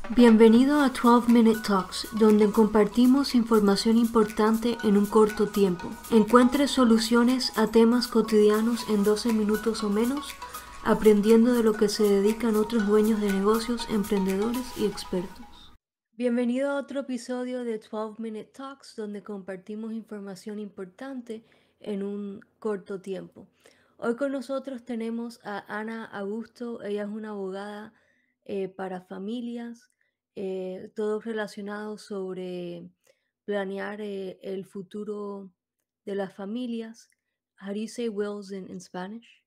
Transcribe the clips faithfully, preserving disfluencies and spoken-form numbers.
Bienvenido a doce Minute Talks, donde compartimos información importante en un corto tiempo. Encuentre soluciones a temas cotidianos en doce minutos o menos, aprendiendo de lo que se dedican otros dueños de negocios, emprendedores y expertos. Bienvenido a otro episodio de doce Minute Talks, donde compartimos información importante en un corto tiempo. Hoy con nosotros tenemos a Ana Augusto. Ella es una abogada eh, para familias, eh, todo relacionado sobre planear eh, el futuro de las familias. How do you say wills in, in Spanish?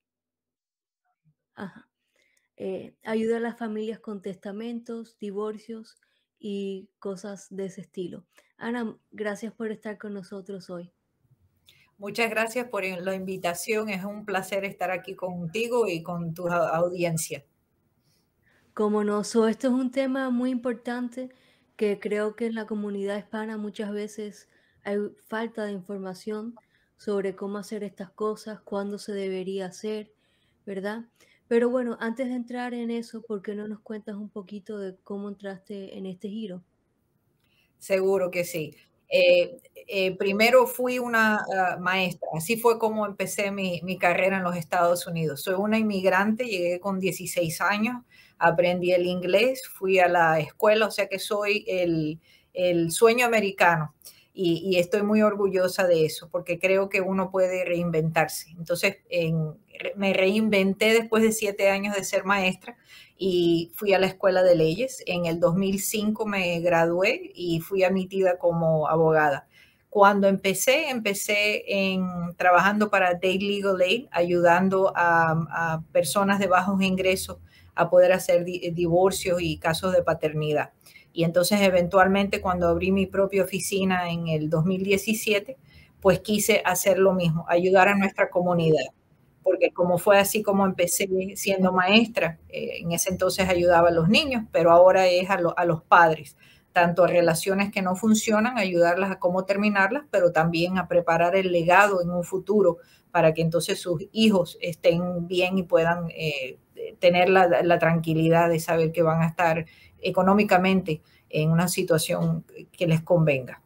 Ajá. Eh, ayuda a las familias con testamentos, divorcios y cosas de ese estilo. Ana, gracias por estar con nosotros hoy. Muchas gracias por la invitación. Es un placer estar aquí contigo y con tu audiencia. Como no, so, esto es un tema muy importante que creo que en la comunidad hispana muchas veces hay falta de información sobre cómo hacer estas cosas, cuándo se debería hacer, ¿verdad? Pero bueno, antes de entrar en eso, ¿por qué no nos cuentas un poquito de cómo entraste en este giro? Seguro que sí. Eh, eh, primero fui una uh, maestra, así fue como empecé mi, mi carrera en los Estados Unidos. Soy una inmigrante, llegué con dieciséis años, aprendí el inglés, fui a la escuela, o sea que soy el, el sueño americano y, y, estoy muy orgullosa de eso porque creo que uno puede reinventarse. Entonces en, me reinventé después de siete años de ser maestra y fui a la escuela de leyes. En el dos mil cinco me gradué y fui admitida como abogada. Cuando empecé, empecé en, trabajando para Dade Legal Aid, ayudando a, a personas de bajos ingresos a poder hacer di, divorcios y casos de paternidad. Y entonces eventualmente cuando abrí mi propia oficina en el dos mil diecisiete, pues quise hacer lo mismo, ayudar a nuestra comunidad. Porque como fue así como empecé siendo maestra, eh, en ese entonces ayudaba a los niños, pero ahora es a, lo, a los padres, tanto a relaciones que no funcionan, ayudarlas a cómo terminarlas, pero también a preparar el legado en un futuro para que entonces sus hijos estén bien y puedan eh, tener la, la tranquilidad de saber que van a estar económicamente en una situación que les convenga.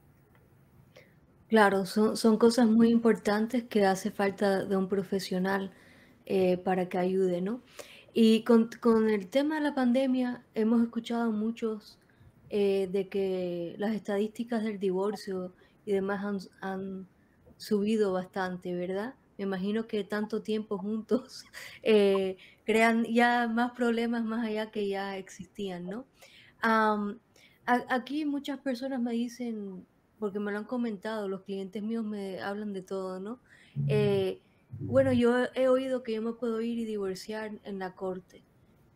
Claro, son, son cosas muy importantes que hace falta de un profesional eh, para que ayude, ¿no? Y con, con el tema de la pandemia hemos escuchado muchos eh, de que las estadísticas del divorcio y demás han, han subido bastante, ¿verdad? Me imagino que tanto tiempo juntos eh, crean ya más problemas más allá que ya existían, ¿no? Am, a- aquí muchas personas me dicen, porque me lo han comentado, los clientes míos me hablan de todo, ¿no? Eh, bueno, yo he, he oído que yo me puedo ir y divorciar en la corte.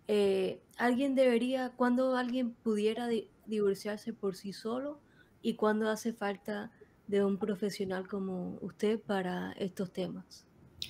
Eh, ¿alguien debería, cuándo alguien pudiera di- divorciarse por sí solo y cuándo hace falta de un profesional como usted para estos temas?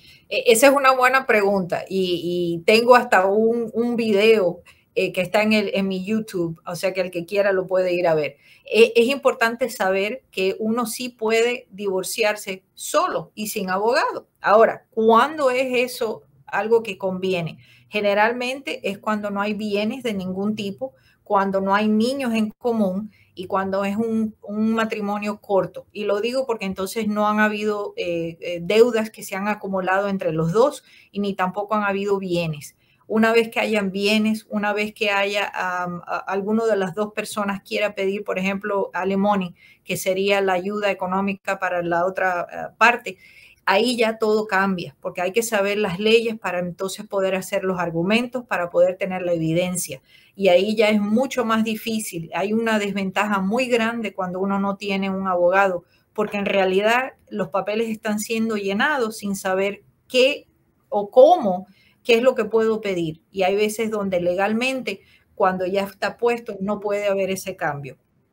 Esa es una buena pregunta y, y tengo hasta un, un video eh, que está en, el, en mi YouTube, o sea que el que quiera lo puede ir a ver. Eh, es importante saber que uno sí puede divorciarse solo y sin abogado. Ahora, ¿cuándo es eso algo que conviene? Generalmente es cuando no hay bienes de ningún tipo, cuando no hay niños en común y cuando es un, un, matrimonio corto. Y lo digo porque entonces no han habido eh, eh, deudas que se han acumulado entre los dos y ni tampoco han habido bienes. Una vez que hayan bienes, una vez que haya um, a, alguno de las dos personas quiera pedir, por ejemplo, alimony, que sería la ayuda económica para la otra uh, parte, ahí ya todo cambia, porque hay que saber las leyes para entonces poder hacer los argumentos, para poder tener la evidencia. Y ahí ya es mucho más difícil. Hay una desventaja muy grande cuando uno no tiene un abogado, porque en realidad los papeles están siendo llenados sin saber qué o cómo, qué es lo que puedo pedir. Y hay veces donde legalmente, cuando ya está puesto, no puede haber ese cambio.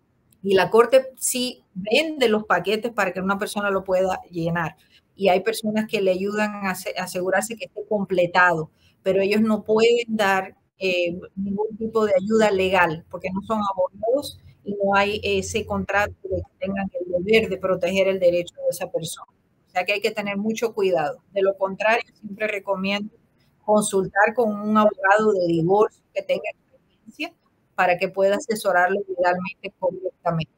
Y la corte sí vende los paquetes para que una persona lo pueda llenar. Y hay personas que le ayudan a asegurarse que esté completado, pero ellos no pueden dar eh, ningún tipo de ayuda legal porque no son abogados y no hay ese contrato de que tengan el deber de proteger el derecho de esa persona. O sea que hay que tener mucho cuidado. De lo contrario, siempre recomiendo consultar con un abogado de divorcio que tenga experiencia para que pueda asesorarlo legalmente correctamente.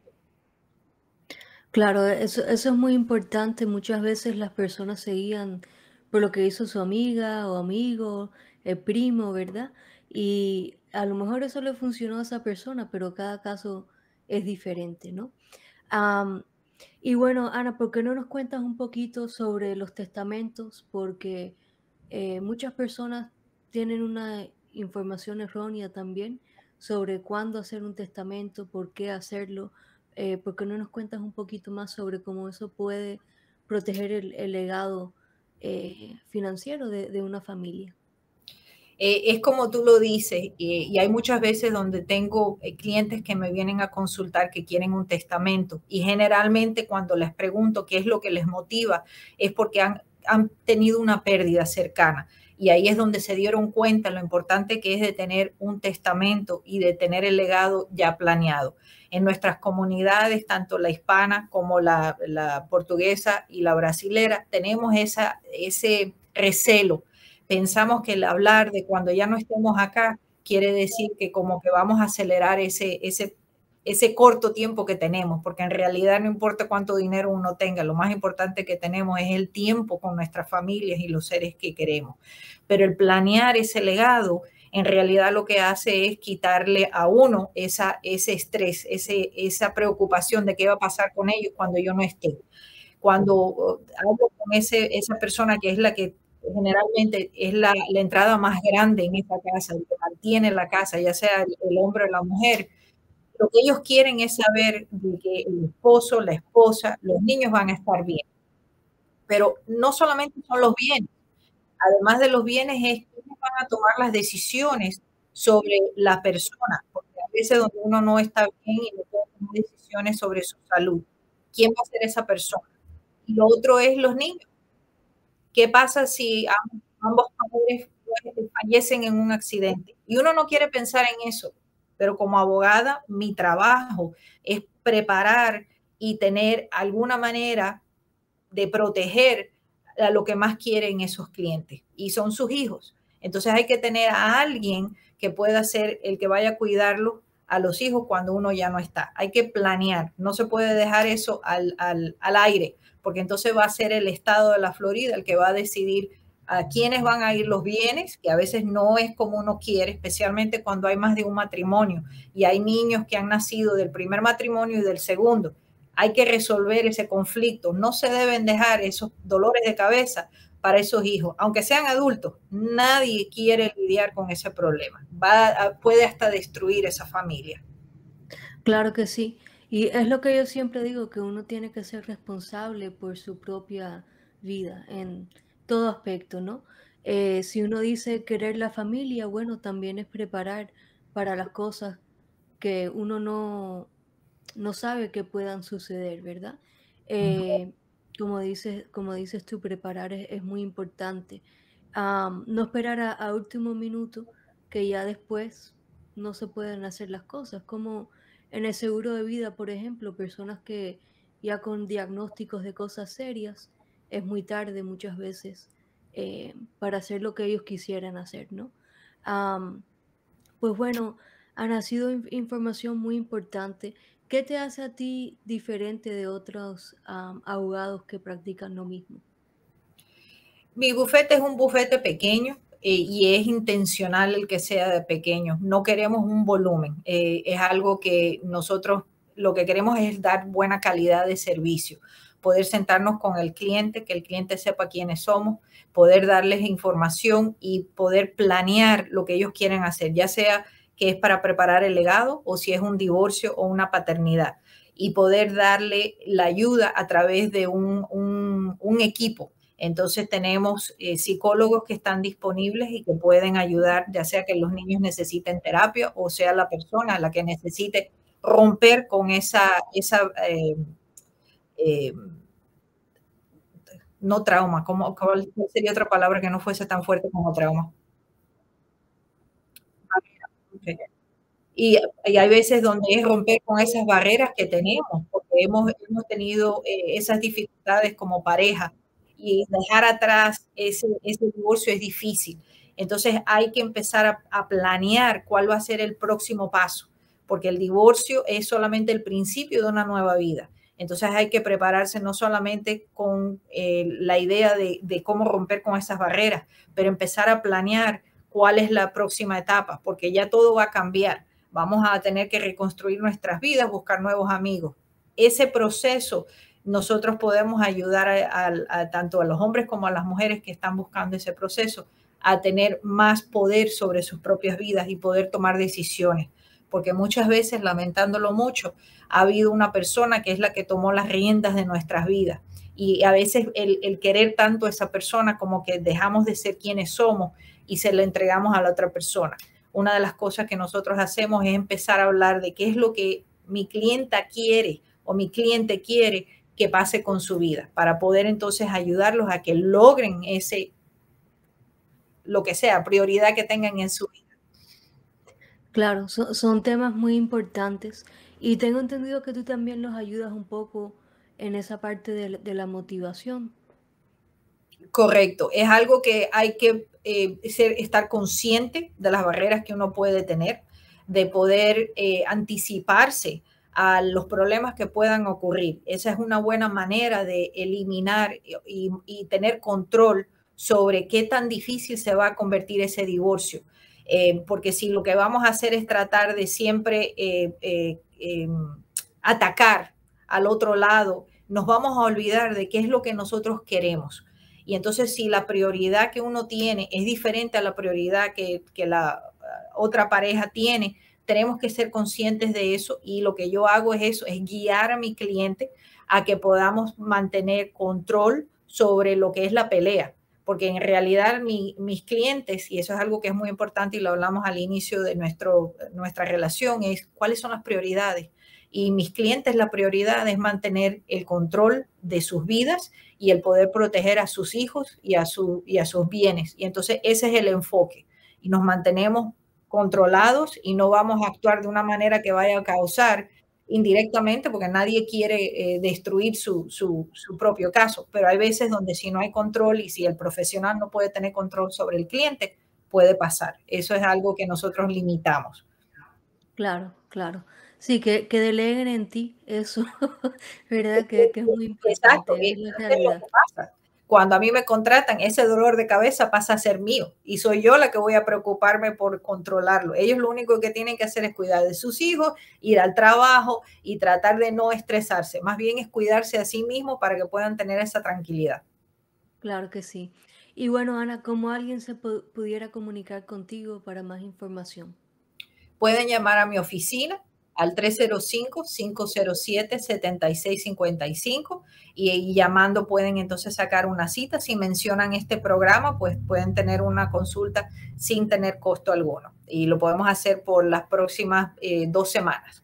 Claro, eso, eso es muy importante. Muchas veces las personas se guían por lo que hizo su amiga o amigo, el primo, ¿verdad? Y a lo mejor eso le funcionó a esa persona, pero cada caso es diferente, ¿no? Am, y bueno, Ana, ¿por qué no nos cuentas un poquito sobre los testamentos? Porque eh, muchas personas tienen una información errónea también sobre cuándo hacer un testamento, por qué hacerlo. Eh, ¿por qué no nos cuentas un poquito más sobre cómo eso puede proteger el, el legado eh, financiero de, de una familia? Eh, es como tú lo dices, eh, y hay muchas veces donde tengo eh, clientes que me vienen a consultar que quieren un testamento y generalmente cuando les pregunto qué es lo que les motiva es porque han, han tenido una pérdida cercana y ahí es donde se dieron cuenta lo importante que es de tener un testamento y de tener el legado ya planeado. En nuestras comunidades, tanto la hispana como la, la portuguesa y la brasilera, tenemos esa, ese recelo. Pensamos que el hablar de cuando ya no estemos acá quiere decir que como que vamos a acelerar ese, ese, ese corto tiempo que tenemos, porque en realidad no importa cuánto dinero uno tenga, lo más importante que tenemos es el tiempo con nuestras familias y los seres que queremos. Pero el planear ese legado, en realidad lo que hace es quitarle a uno esa, ese estrés, ese, esa preocupación de qué va a pasar con ellos cuando yo no esté. Cuando hablo con ese, esa persona que es la que generalmente es la, la entrada más grande en esta casa, el que mantiene la casa, ya sea el, el hombre o la mujer, lo que ellos quieren es saber de que el esposo, la esposa, los niños van a estar bien. Pero no solamente son los bienes, además de los bienes es quiénes van a tomar las decisiones sobre la persona, porque a veces donde uno no está bien y no puede tomar decisiones sobre su salud, ¿quién va a ser esa persona? Y lo otro es los niños. ¿Qué pasa si ambos padres fallecen en un accidente? Y uno no quiere pensar en eso, pero como abogada, mi trabajo es preparar y tener alguna manera de proteger a lo que más quieren esos clientes, y son sus hijos. Entonces hay que tener a alguien que pueda ser el que vaya a cuidarlo a los hijos cuando uno ya no está. Hay que planear, no se puede dejar eso al, al, al aire, porque entonces va a ser el estado de la Florida el que va a decidir a quiénes van a ir los bienes, que a veces no es como uno quiere, especialmente cuando hay más de un matrimonio y hay niños que han nacido del primer matrimonio y del segundo. Hay que resolver ese conflicto. No se deben dejar esos dolores de cabeza para esos hijos, aunque sean adultos. Nadie quiere lidiar con ese problema. Va a, puede hasta destruir esa familia. Claro que sí. Y es lo que yo siempre digo, que uno tiene que ser responsable por su propia vida en todo aspecto, ¿no? Eh, si uno dice querer la familia, bueno, también es preparar para las cosas que uno no, no sabe que puedan suceder, ¿verdad? Eh, como dices, como dices tú, preparar es, es muy importante. Am, no esperar a, a último minuto, que ya después no se pueden hacer las cosas, como en el seguro de vida, por ejemplo, personas que ya con diagnósticos de cosas serias, es muy tarde muchas veces eh, para hacer lo que ellos quisieran hacer, ¿no? Am, pues bueno, Ana, ha sido in- información muy importante. ¿Qué te hace a ti diferente de otros am, abogados que practican lo mismo? Mi bufete es un bufete pequeño eh, y es intencional el que sea de pequeño. No queremos un volumen. Eh, es algo que nosotros lo que queremos es dar buena calidad de servicio, poder sentarnos con el cliente, que el cliente sepa quiénes somos, poder darles información y poder planear lo que ellos quieren hacer, ya sea que es para preparar el legado o si es un divorcio o una paternidad, y poder darle la ayuda a través de un, un, un equipo. Entonces tenemos eh, psicólogos que están disponibles y que pueden ayudar, ya sea que los niños necesiten terapia o sea la persona la que necesite romper con esa, esa eh, eh, no trauma, ¿cómo, ¿cuál sería otra palabra que no fuese tan fuerte como trauma? Okay. Y, y hay veces donde es romper con esas barreras que tenemos, porque hemos, hemos tenido eh, esas dificultades como pareja y dejar atrás ese, ese divorcio es difícil. Entonces hay que empezar a, a planear cuál va a ser el próximo paso. porque el divorcio es solamente el principio de una nueva vida. Entonces hay que prepararse no solamente con eh, la idea de, de cómo romper con esas barreras, pero empezar a planear cuál es la próxima etapa, porque ya todo va a cambiar. Vamos a tener que reconstruir nuestras vidas, buscar nuevos amigos. Ese proceso nosotros podemos ayudar a, a, a tanto a los hombres como a las mujeres que están buscando ese proceso a tener más poder sobre sus propias vidas y poder tomar decisiones. Porque muchas veces, lamentándolo mucho, ha habido una persona que es la que tomó las riendas de nuestras vidas. Y a veces el, el querer tanto a esa persona como que dejamos de ser quienes somos y se lo entregamos a la otra persona. Una de las cosas que nosotros hacemos es empezar a hablar de qué es lo que mi clienta quiere o mi cliente quiere que pase con su vida, para poder entonces ayudarlos a que logren ese, lo que sea, prioridad que tengan en su vida. Claro, son, son temas muy importantes y tengo entendido que tú también los ayudas un poco en esa parte de, de la motivación. Correcto, es algo que hay que eh, ser, estar consciente de las barreras que uno puede tener, de poder eh, anticiparse a los problemas que puedan ocurrir. Esa es una buena manera de eliminar y, y tener control sobre qué tan difícil se va a convertir ese divorcio. Eh, porque si lo que vamos a hacer es tratar de siempre eh, eh, eh, atacar al otro lado, nos vamos a olvidar de qué es lo que nosotros queremos. Y entonces si la prioridad que uno tiene es diferente a la prioridad que, que la uh, otra pareja tiene, tenemos que ser conscientes de eso, y lo que yo hago es eso, es guiar a mi cliente a que podamos mantener control sobre lo que es la pelea. Porque en realidad mi, mis clientes, y eso es algo que es muy importante y lo hablamos al inicio de nuestro, nuestra relación, es cuáles son las prioridades. Y mis clientes, la prioridad es mantener el control de sus vidas y el poder proteger a sus hijos y a, su, y a sus bienes. Y entonces ese es el enfoque. Y nos mantenemos controlados y no vamos a actuar de una manera que vaya a causar indirectamente, porque nadie quiere eh, destruir su, su, su propio caso, pero hay veces donde si no hay control y si el profesional no puede tener control sobre el cliente, puede pasar. Eso es algo que nosotros limitamos. Claro, claro. Sí, que, que deleguen en ti, eso, ¿verdad? Que, que es muy importante. Exacto, es eso la es lo realidad. que pasa. Cuando a mí me contratan, ese dolor de cabeza pasa a ser mío y soy yo la que voy a preocuparme por controlarlo. Ellos lo único que tienen que hacer es cuidar de sus hijos, ir al trabajo y tratar de no estresarse. Más bien es cuidarse a sí mismo para que puedan tener esa tranquilidad. Claro que sí. Y bueno, Ana, ¿cómo alguien se pu- pudiera comunicar contigo para más información? Pueden llamar a mi oficina al tres cero cinco, cinco cero siete, siete seis cinco cinco y, y llamando pueden entonces sacar una cita. Si mencionan este programa, pues pueden tener una consulta sin tener costo alguno y lo podemos hacer por las próximas eh, dos semanas.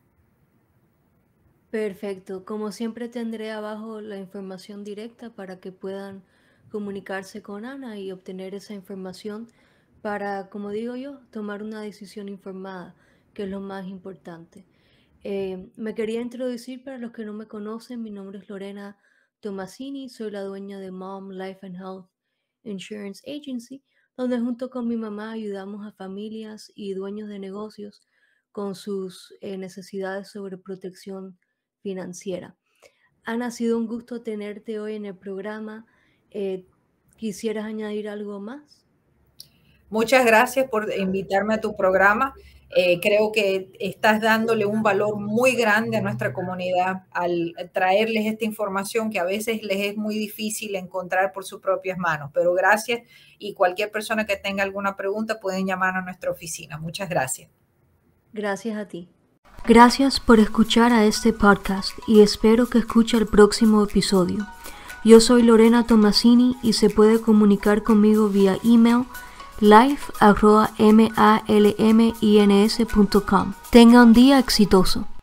Perfecto. Como siempre tendré abajo la información directa para que puedan comunicarse con Ana y obtener esa información para, como digo yo, tomar una decisión informada, que es lo más importante. Eh, me quería introducir para los que no me conocen. Mi nombre es Lorena Tomasini, soy la dueña de Mom Life and Health Insurance Agency, donde junto con mi mamá ayudamos a familias y dueños de negocios con sus eh, necesidades sobre protección financiera. Ana, ha sido un gusto tenerte hoy en el programa. Eh, ¿Quisieras añadir algo más? Muchas gracias por invitarme a tu programa. Eh, creo que estás dándole un valor muy grande a nuestra comunidad al traerles esta información que a veces les es muy difícil encontrar por sus propias manos. Pero gracias, y cualquier persona que tenga alguna pregunta pueden llamar a nuestra oficina. Muchas gracias. Gracias a ti. Gracias por escuchar a este podcast y espero que escuche el próximo episodio. Yo soy Lorena Tomasini y se puede comunicar conmigo vía email life arroba malmins punto com. Tenga un día exitoso.